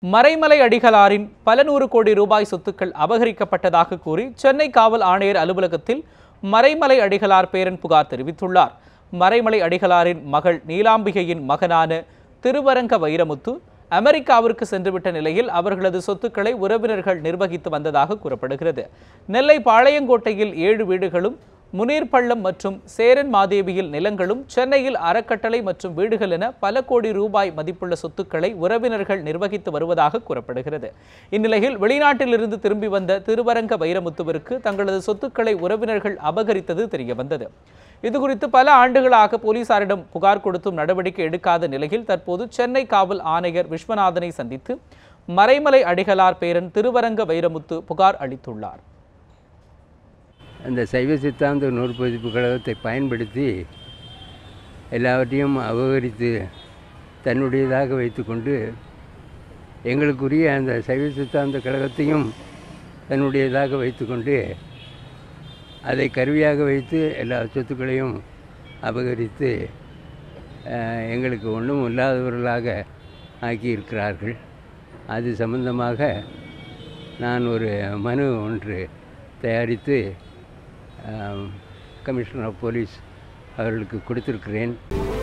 மறைமலை அடிகளாரின் பல நூறு கோடி ரூபாய் சொத்துக்கள் அபகரிக்கப்பட்டதாக கூறி சென்னை காவல் ஆணையர் அலுவலகத்தில் மறைமலை அடிகளார் பேரன் புகார் தெரிவித்துள்ளார். மறைமலை அடிகளாரின் மகள் நீலாம்பிகையின் மகனான திருவரங்க வைரமுத்து அமெரிக்காவிற்கு சென்றுவிட்ட நிலையில் அவர்களது சொத்துக்களை உறவினர்கள் நிர்வகித்து வந்ததாக கூறப்படுகிறது. நெல்லை பாளையங்கோட்டையில் 7 வீடுகளும், முனீர்பள்ளம் மற்றும் சேரன் மாதேவியில் நிலங்களும், சென்னையில் அறக்கட்டளை மற்றும் வீடுகள் என பல கோடி ரூபாய் மதிப்புள்ள சொத்துக்களை உறவினர்கள் நிர்வகித்து வருவதாக கூறப்படுகிறது. இந்நிலையில் வெளிநாட்டிலிருந்து திரும்பி வந்த திருவரங்க வைரமுத்துவிற்கு தங்களது சொத்துக்களை உறவினர்கள் அபகரித்தது தெரியவந்தது. இதுகுறித்து பல ஆண்டுகளாக போலீசாரிடம் புகார் கொடுத்தும் நடவடிக்கை எடுக்காத நிலையில் தற்போது சென்னை காவல் ஆணையர் விஸ்வநாதனை சந்தித்து மறைமலை அடிகளார் பேரன் திருவரங்க வைரமுத்து புகார் அளித்துள்ளார். அந்த சைவ சித்தாந்த நூற்பதிப்பு கழகத்தை பயன்படுத்தி எல்லாவற்றையும் அபகரித்து தன்னுடையதாக வைத்துக்கொண்டு எங்களுக்குரிய அந்த சைவ சித்தாந்த கழகத்தையும் தன்னுடையதாக வைத்துக்கொண்டு அதை கருவியாக வைத்து எல்லா சொத்துக்களையும் அபகரித்து எங்களுக்கு ஒன்றும் இல்லாதவர்களாக ஆக்கியிருக்கிறார்கள். அது சம்பந்தமாக நான் ஒரு மனு ஒன்று தயாரித்து கமிஷனர் ஆஃப் போலீஸ் அவர்களுக்கு கொடுத்திருக்கிறேன்.